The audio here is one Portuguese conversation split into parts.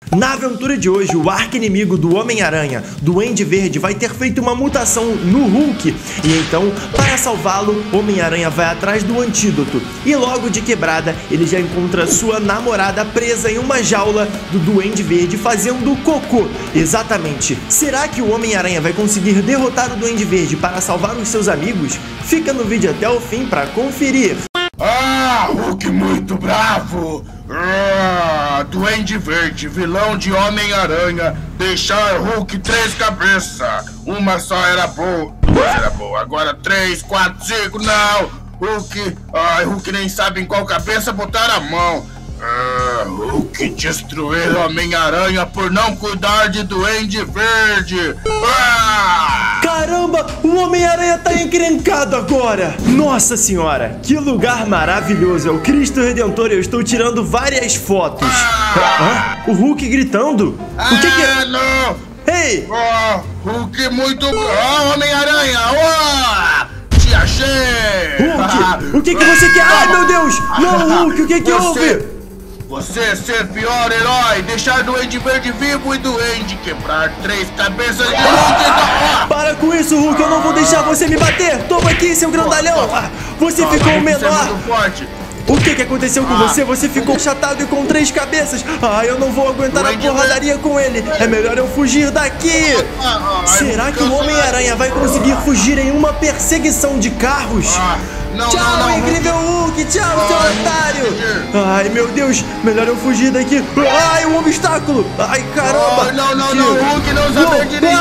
Na aventura de hoje, o arqui-inimigo do Homem-Aranha, Duende Verde, vai ter feito uma mutação no Hulk. E então, para salvá-lo, Homem-Aranha vai atrás do antídoto. E logo de quebrada, ele já encontra sua namorada presa em uma jaula do Duende Verde fazendo cocô. Exatamente. Será que o Homem-Aranha vai conseguir derrotar o Duende Verde para salvar os seus amigos? Fica no vídeo até o fim para conferir. Hulk muito bravo! Duende Verde, vilão de Homem-Aranha, deixar Hulk 3 cabeças. Uma só era boa, 2 era boa, agora 3, 4, 5, não! Hulk nem sabe em qual cabeça botar a mão. Hulk destruir Homem-Aranha por não cuidar de Duende Verde. Caramba, o Homem-Aranha tá encrencado agora. Nossa senhora, que lugar maravilhoso. É o Cristo Redentor, eu estou tirando várias fotos. O Hulk gritando? O que é? Não! Ei! Hulk muito bravo, Homem-Aranha! Te achei! Hulk, o que você quer? Ai, meu Deus! Não, Hulk, o que houve? Você ser pior herói, deixar Duende Verde vivo e Duende quebrar 3 cabeças de Hulk. Para com isso, Hulk, eu não vou deixar você me bater. Toma aqui, seu grandalhão. Você ficou menor. O que aconteceu com você? Você ficou achatado e com 3 cabeças. Eu não vou aguentar a porradaria com ele. É melhor eu fugir daqui. Será que o Homem-Aranha vai conseguir fugir em uma perseguição de carros? Tchau, incrível Hulk! Tchau, seu otário! Ai, meu Deus! Melhor eu fugir daqui! Ai, um obstáculo! Ai, caramba! Não, Hulk não sabe dirigir!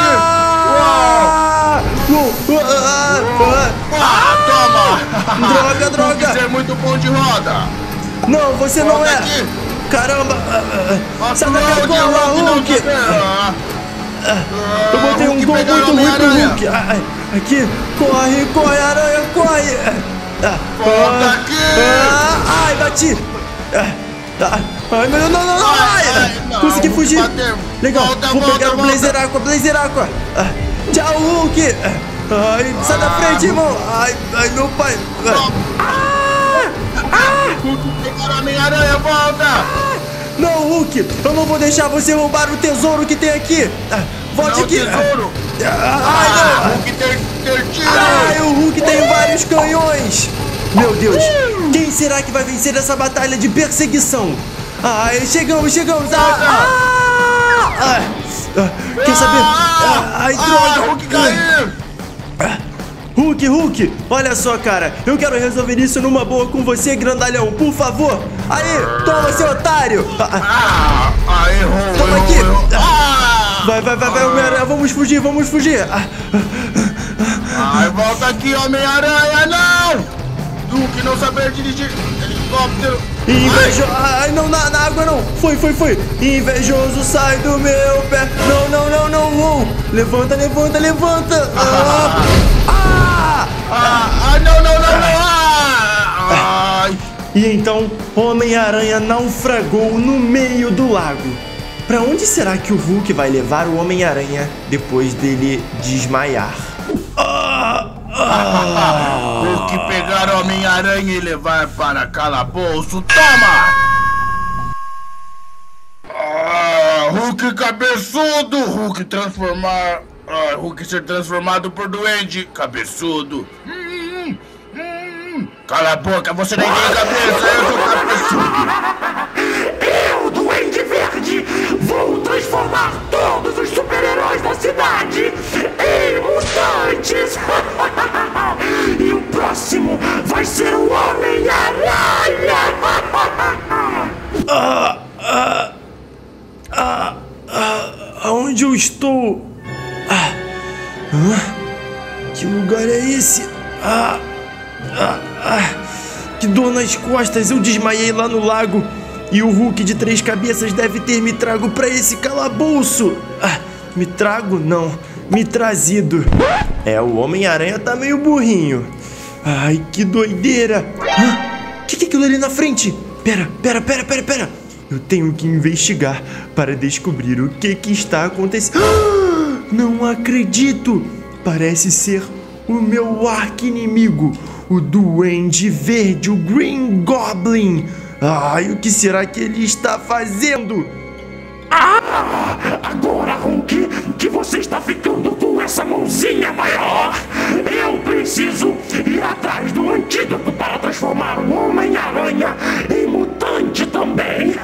Toma! Droga! Você é muito bom de roda! Não, você não é! Caramba! Sai da minha cola, Hulk! Eu botei um gol muito ruim pro Hulk! Aqui! Corre, aranha, corre! Volta aqui! Ai, bati! Ai, meu Deus, não! Consegui fugir! Legal, vou pegar o Blazer Aqua! Tchau, Hulk! Ai, sai da frente, irmão! Ai, meu pai! Hulk, pegaram a Homem-Aranha, volta! Não, Hulk! Eu não vou deixar você roubar o tesouro que tem aqui! Volte aqui! Tesouro! Hulk tem tiro! O Hulk tem vários canhões! Meu Deus! Quem será que vai vencer essa batalha de perseguição? Chegamos! Quer saber? Droga! Hulk caiu! Hulk, olha só, cara, eu quero resolver isso numa boa com você, grandalhão, por favor. Aí, toma, seu otário. Toma aqui. Vai, Homem-Aranha, vamos fugir. Volta aqui, Homem-Aranha, não! Hulk não saber dirigir helicóptero. Invejoso, não, na água não. Foi. Invejoso, sai do meu pé. Não. Levanta. Não. E então, Homem-Aranha naufragou no meio do lago. Pra onde será que o Hulk vai levar o Homem-Aranha depois dele desmaiar? Hulk pegar o Homem-Aranha e levar para calabouço. Toma! Hulk cabeçudo! Hulk ser transformado por Duende cabeçudo. Cala a boca, você nem tem cabeça, eu sou cabeçudo. Eu, Duende Verde, vou transformar todos os super-heróis da cidade em mutantes. E o próximo vai ser o Homem-Aranha. Aonde eu estou? Que lugar é esse? Que dor nas costas, eu desmaiei lá no lago. E o Hulk de 3 cabeças deve ter me trago pra esse calabouço. Me trago? Não, me trazido. O Homem-Aranha tá meio burrinho. Ai, que doideira. Que é aquilo ali na frente? Pera. Eu tenho que investigar para descobrir o que está acontecendo. Não acredito. Parece ser o meu arqui-inimigo, o Duende Verde, o Green Goblin. O que será que ele está fazendo? essa mãozinha maior, eu preciso ir atrás do antídoto para transformar o Homem-Aranha em mutante também.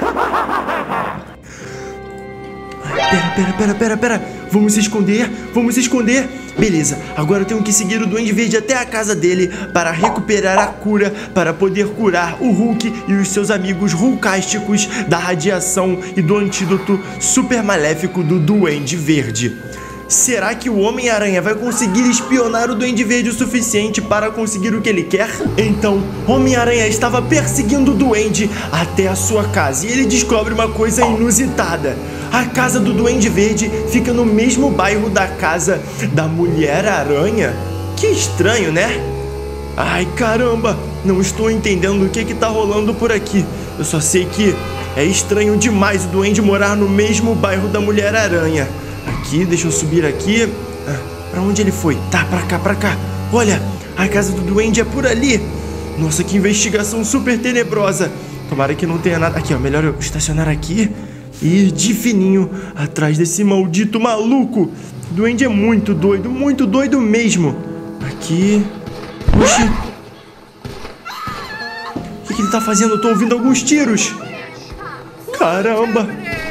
Pera. Vamos se esconder. Beleza, agora eu tenho que seguir o Duende Verde até a casa dele para recuperar a cura, para poder curar o Hulk e os seus amigos hulkásticos da radiação e do antídoto super maléfico do Duende Verde. Será que o Homem-Aranha vai conseguir espionar o Duende Verde o suficiente para conseguir o que ele quer? Então, Homem-Aranha estava perseguindo o Duende até a sua casa e ele descobre uma coisa inusitada. A casa do Duende Verde fica no mesmo bairro da casa da Mulher-Aranha. Que estranho, né? Ai, caramba, não estou entendendo o que tá rolando por aqui. Eu só sei que é estranho demais o Duende morar no mesmo bairro da Mulher-Aranha. Aqui, deixa eu subir aqui. Pra onde ele foi? Tá, pra cá. Olha, a casa do Duende é por ali. Nossa, que investigação super tenebrosa. Tomara que não tenha nada. Aqui, ó, melhor eu estacionar aqui e ir de fininho atrás desse maldito maluco. O Duende é muito doido mesmo. Aqui. Oxi. O que ele tá fazendo? Eu tô ouvindo alguns tiros. Caramba.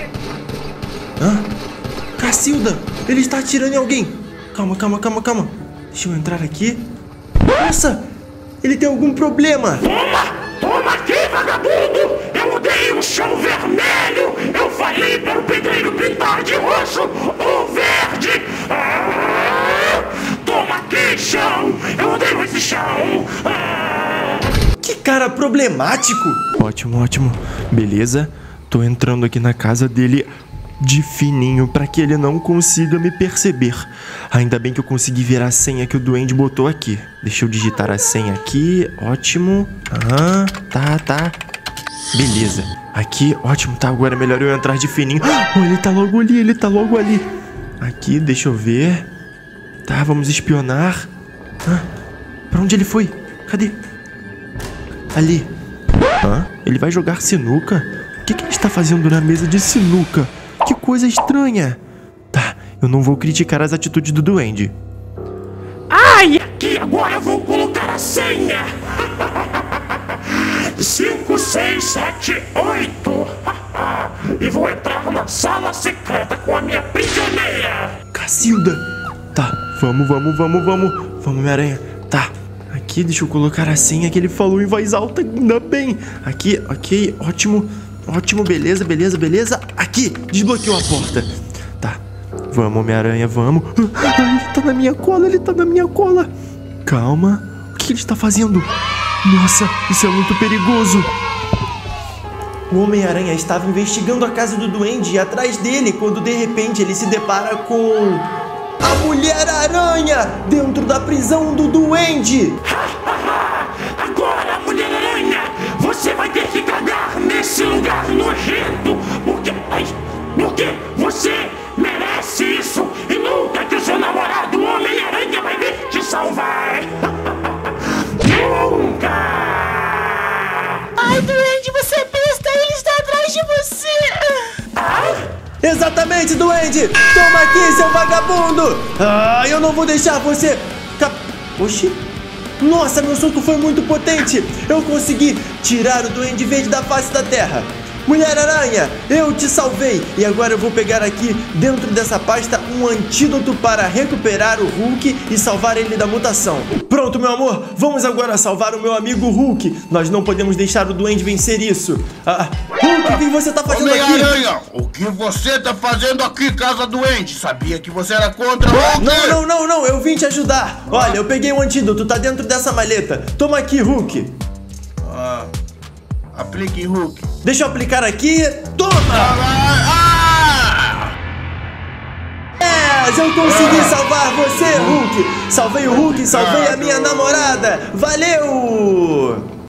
Cacilda, ele está atirando em alguém. Calma. Deixa eu entrar aqui. Nossa, ele tem algum problema. Toma aqui, vagabundo! Eu odeio o chão vermelho! Eu falei para o pedreiro pintar de roxo ou verde! Toma aqui, chão! Eu odeio esse chão! Que cara problemático! Ótimo. Beleza, tô entrando aqui na casa dele de fininho para que ele não consiga me perceber. Ainda bem que eu consegui ver a senha que o Duende botou aqui. Deixa eu digitar a senha aqui. Ótimo. Tá. Beleza. Aqui, ótimo. Tá, agora é melhor eu entrar de fininho. Ele tá logo ali. Aqui, deixa eu ver. Tá, vamos espionar. Pra onde ele foi? Cadê? Ali. Ele vai jogar sinuca? O que ele está fazendo na mesa de sinuca? Que coisa estranha. Tá, eu não vou criticar as atitudes do Duende. Aqui agora eu vou colocar a senha. 5, 6, 7, 8. E vou entrar na sala secreta com a minha prisioneira. Cacilda. Tá, vamos. Vamos, Homem-Aranha. Tá, aqui deixa eu colocar a senha que ele falou em voz alta. Ainda bem. Aqui, ok, ótimo, beleza. Aqui, desbloqueou a porta. Tá, vamos, Homem-Aranha, vamos. Ele tá na minha cola. Calma, o que ele está fazendo? Nossa, isso é muito perigoso. O Homem-Aranha estava investigando a casa do Duende e atrás dele, quando de repente ele se depara com a Mulher-Aranha dentro da prisão do Duende. Agora, Mulher-Aranha, você vai ter que cagar nesse lugar nojento, porque você merece isso e nunca que o seu namorado Homem-Aranha vai vir te salvar. Nunca! Ai, Duende, você é besta, ele está atrás de você. Exatamente, Duende! Toma aqui, seu vagabundo! Eu não vou deixar você... Oxi! Nossa, meu soco foi muito potente! Eu consegui tirar o Duende Verde da face da terra! Mulher-Aranha, eu te salvei! E agora eu vou pegar aqui, dentro dessa pasta, um antídoto para recuperar o Hulk e salvar ele da mutação. Pronto, meu amor! Vamos agora salvar o meu amigo Hulk! Nós não podemos deixar o Duende vencer isso! Hulk, o que você tá fazendo aqui? Homem-Aranha, o que você tá fazendo aqui, casa doente? Sabia que você era contra o Hulk? Não, eu vim te ajudar! Olha, eu peguei um antídoto, tá dentro dessa maleta. Toma aqui, Hulk! Aplique em Hulk. Deixa eu aplicar aqui. Toma! Eu consegui salvar você, Hulk! Salvei o Hulk, salvei a minha namorada! Valeu!